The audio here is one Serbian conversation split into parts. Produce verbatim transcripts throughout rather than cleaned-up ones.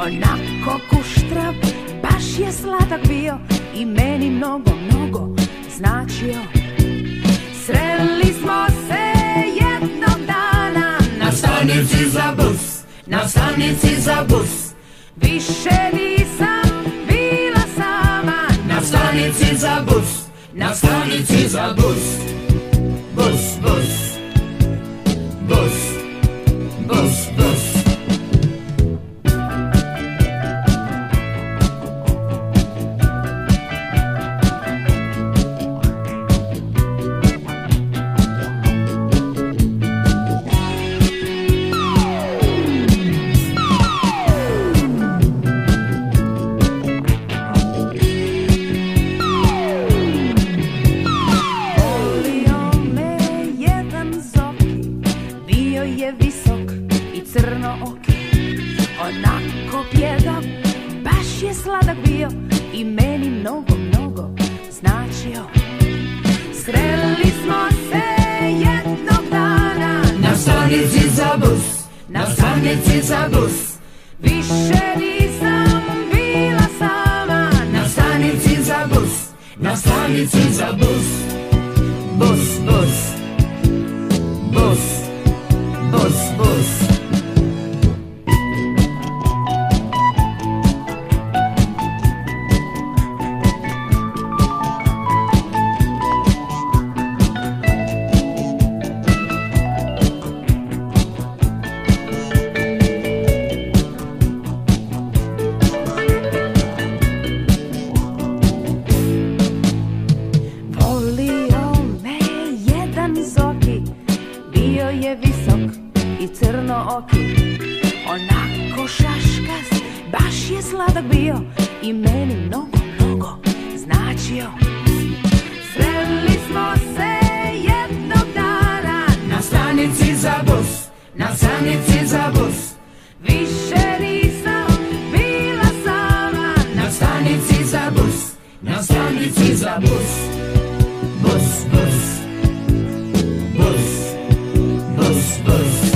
onako kuštrav, baš je sladak bio i meni mnogo, mnogo značio. Sreli smo se jednog dana na stanici za bus, na stanici za bus. Više nisam bila sama na stanici za bus, na stanici za bus. Bus, bus, bus, bus, bus. Onako pjedav, baš je sladak bio i meni mnogo, mnogo značio. Sreli smo se jednog dana na stanici za bus, na stanici za bus. Više nisam bila sama na stanici za bus, na stanici za bus. Bus, bus, bus, bus, bus. Onako šaškas, baš je sladak bio i meni mnogo, mnogo značio. Sreli smo se jednog dana na stanici za bus, na stanici za bus. Više nisam bila sama na stanici za bus, na stanici za bus. Bus, bus, bus, bus, bus.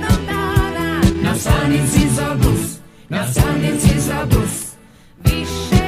Na stanici za bus, više